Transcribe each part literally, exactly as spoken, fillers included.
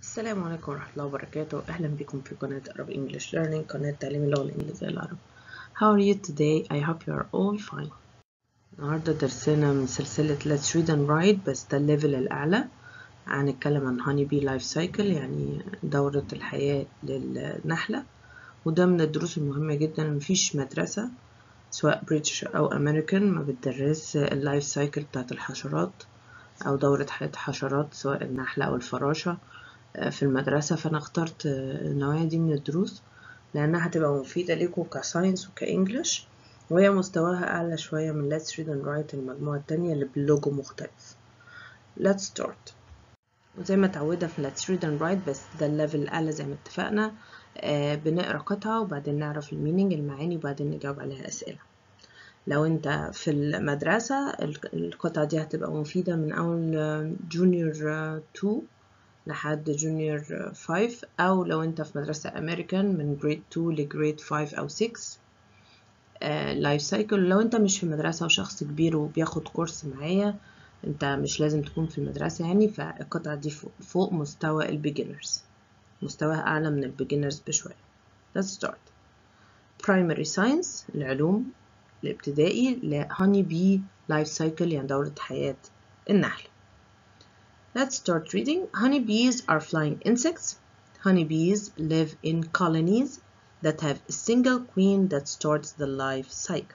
السلام عليكم ورحمة الله وبركاته. أهلا بكم في قناة Arab English Learning، قناة تعليم اللغة الإنجليزية العربي. How are you today? I hope you are all fine. النهاردة درسنا من سلسلة Let's Read and Write، بس ده الليفل الأعلى. هنتكلم عن Honey Bee Life Cycle، يعني دورة الحياة للنحلة، وده من الدروس المهمة جدا. مفيش مدرسة سواء بريتش أو أمريكان ما بتدرس اللايف سايكل بتاعت الحشرات أو دورة حياة حشرات سواء النحلة أو الفراشة في المدرسة. فأنا اخترت النوعية دي من الدروس لأنها هتبقى مفيدة ليكم كساينس وكإنجليش، وهي مستواها أعلى شوية من Let's Read and Write المجموعة التانية اللي بلوجو مختلف. Let's start. وزي ما اتعودنا في Let's Read and Write، بس ده الليفل الأعلى زي ما اتفقنا. آه بنقرأ قطعة وبعدين نعرف المينينج المعاني وبعدين نجاوب عليها أسئلة. لو انت في المدرسة القطعة دي هتبقى مفيدة من أول جونيور تو لحد جونيور فايف، أو لو أنت في مدرسة أمريكان من جريد تو لجريد فايف أو سكس. لايف سايكل لو أنت مش في مدرسة وشخص كبير وبياخد كورس معايا، أنت مش لازم تكون في المدرسة يعني. فالقطعة دي فوق, فوق مستوى البيجنرز، مستواها أعلى من البيجنرز بشوية. Let's start. Primary Science العلوم الابتدائي ل Honey Bee Life Cycle، يعني دورة حياة النحل. Let's start reading. Honeybees are flying insects. Honeybees live in colonies that have a single queen that starts the life cycle.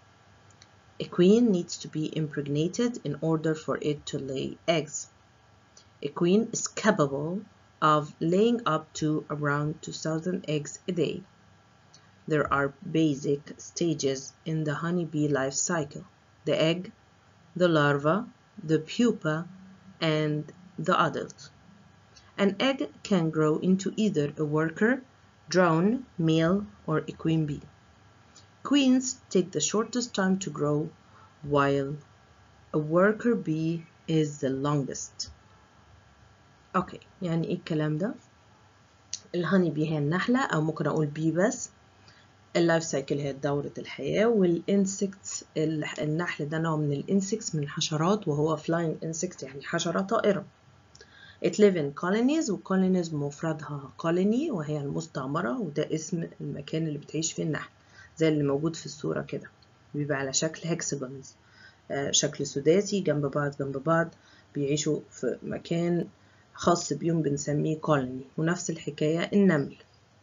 A queen needs to be impregnated in order for it to lay eggs. A queen is capable of laying up to around two thousand eggs a day. There are basic stages in the honeybee life cycle: the egg, the larva, the pupa, and the adult. An egg can grow into either a worker, drone, male, or a queen bee. Queens take the shortest time to grow, while a worker bee is the longest. اوكي، يعني ايه الكلام ده؟ الهاني بي هي النحلة، او ممكن اقول بي بس. اللايف سايكل هي دورة الحياة، والانسكتس النحل ده نوع من الانسكتس من الحشرات، وهو flying insect يعني حشرة طائرة. It live in colonies، وcolonies مفردها colony وهي المستعمرة، وده اسم المكان اللي بتعيش فيه النحل، زي اللي موجود في الصورة كده، بيبقى على شكل hexagons، آه شكل سداسي جنب بعض جنب بعض، بيعيشوا في مكان خاص بيهم بنسميه colony. ونفس الحكاية النمل.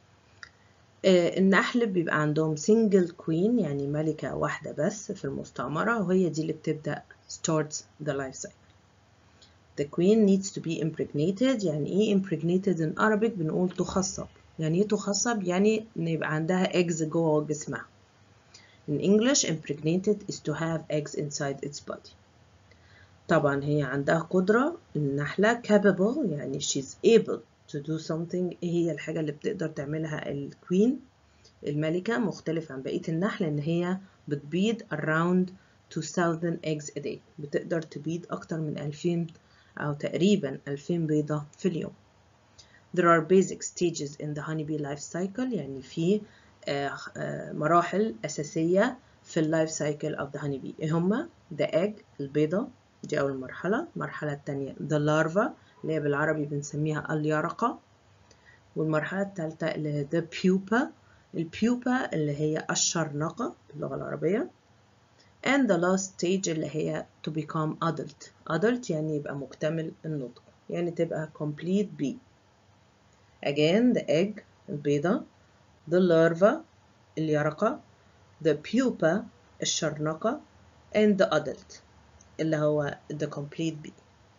آه النحل بيبقى عندهم single queen، يعني ملكة واحدة بس في المستعمرة، وهي دي اللي بتبدأ starts the life cycle. The queen needs to be impregnated. يعني ايه impregnated in Arabic؟ بنقول تخصب. يعني ايه تخصب؟ يعني ان يبقى عندها eggs جوه جسمها. In English impregnated is to have eggs inside its body. طبعا هي عندها قدرة النحلة capable، يعني she's able to do something. ايه هي الحاجة اللي بتقدر تعملها الكوين الملكة مختلف عن بقية النحل؟ ان هي بتبيض around two thousand eggs a day. بتقدر تبيض اكتر من ألفين أو تقريبا ألفين بيضة في اليوم. There are basic stages in the honeybee life cycle، يعني في مراحل أساسية في اللايف cycle of the honeybee. إيه هما؟ the egg البيضة، دي أول مرحلة. المرحلة الثانية the larva اللي هي بالعربي بنسميها اليرقة. والمرحلة الثالثة اللي هي the pupa، البيوبا اللي هي الشرنقة باللغة العربية. and the last stage اللي هي to become adult. adult يعني يبقى مكتمل النضج، يعني تبقى complete bee. again the egg البيضة، the larva اليرقة، the pupa الشرنقة، and the adult اللي هو the complete bee.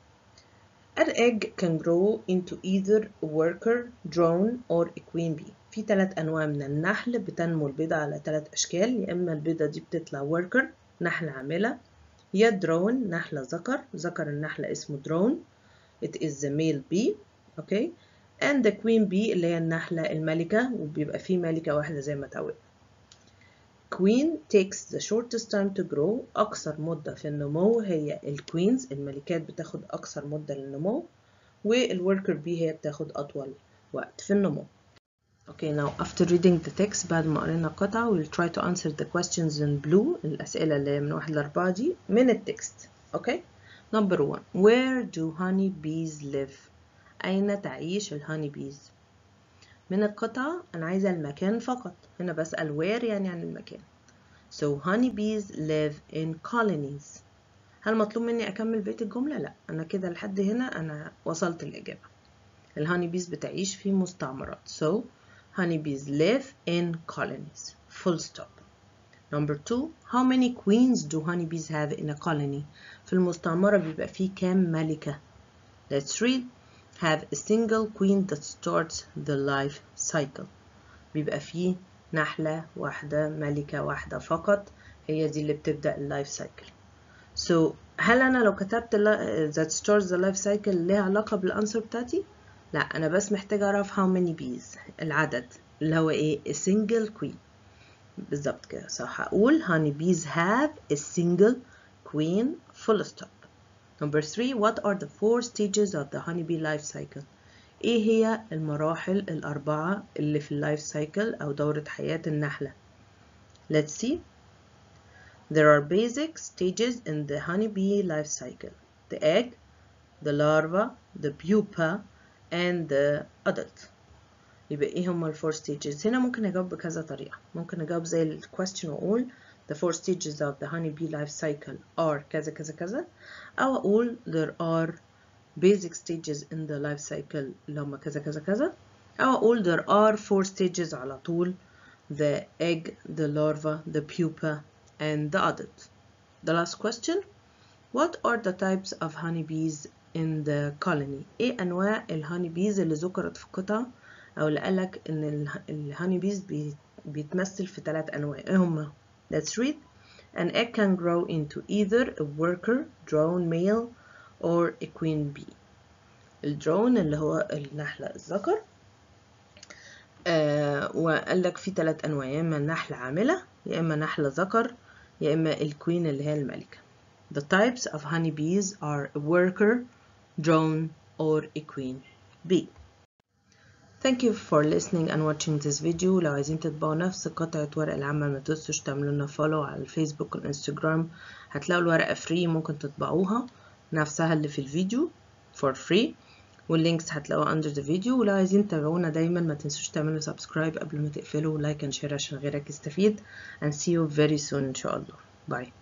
An egg can grow into either a worker, drone, or a queen bee. في ثلاث أنواع من النحل بتنمو البيضة على ثلاث أشكال. يا إما البيضة دي بتطلع worker نحلة عاملة، يا درون نحلة ذكر، ذكر النحلة اسمه درون. It is the male bee. okay. and the queen bee اللي هي النحلة الملكة، وبيبقى فيه ملكة واحدة زي ما اتعودنا. Queen takes the shortest time to grow. أقصر مدة في النمو هي الكوينز، الملكات بتاخد أقصر مدة للنمو، والworker bee هي بتاخد أطول وقت في النمو. Okay, now after reading the text بعد ما قرينا القطعة we'll try to answer the questions in blue، الأسئلة اللي من واحد لأربعة دي من التكست. Okay. Number one. Where do honey bees live? أين تعيش الهاني بيز؟ من القطعة أنا عايزة المكان فقط، هنا بسأل where يعني عن المكان. So honey bees live in colonies. هل مطلوب مني أكمل بقية الجملة؟ لا، أنا كده لحد هنا أنا وصلت الإجابة. الهاني بيز بتعيش في مستعمرات. So honey bees live in colonies. Full stop. Number two, how many queens do honey bees have in a colony? في المستعمرة بيبقى فيه كام ملكة؟ Let's read. Have a single queen that starts the life cycle. بيبقى فيه نحلة واحدة، ملكة واحدة فقط، هي دي اللي بتبدأ اللايف سايكل. So هل أنا لو كتبت that starts the life cycle ليها علاقة بالأنسر بتاعتي؟ لا، أنا بس محتاجة أعرف how many bees، العدد اللي هو إيه؟ a single queen. بالظبط كده صح. هقول honey bees have a single queen full stop. Number three, what are the four stages of the honeybee life cycle? إيه هي المراحل الأربعة اللي في اللايف سايكل أو دورة حياة النحلة؟ Let's see. There are basic stages in the honeybee life cycle: the egg, the larva, the pupa, and the adult. يبقى إيه هما الفور stages؟ هنا ممكن أجاوب بكذا طريقة. ممكن أجاوب زي ال question وأقول the four stages of the honeybee life cycle are كذا كذا كذا، أو أقول there are basic stages in the life cycle اللي هما كذا كذا كذا، أو أقول there are four stages على طول: the egg, the larva, the pupa, and the adult. The last question, what are the types of honeybees in the colony? إيه أنواع الهانيبيز اللي ذكرت في القطعة أو اللي قالك إن الهانيبيز بيتمثل في ثلاث أنواع؟ إيه هما؟ Let's read. An egg can grow into either a worker, drone male, or a queen bee. الدرون اللي هو النحلة الذكر، آه وقال لك في ثلاث أنواع: يا إما نحلة عاملة، يا إما نحلة ذكر، يا إما الكوين اللي هي الملكة. The types of honeybees are a worker, drone, or a queen bee. Thank you for listening and watching this video. لو عايزين تطبعوا نفس قطعة ورق العمل ما تنسوش تعملوا لنا فولو على الفيسبوك والانستجرام، هتلاقوا الورقة فري، ممكن تطبعوها نفسها اللي في الفيديو for free، واللينكس هتلاقوها under the video. ولو عايزين تتابعونا دايما ما تنسوش تعملوا سبسكرايب قبل ما تقفلوا، لايك and share عشان غيرك يستفيد. and see you very soon إن شاء الله. باي.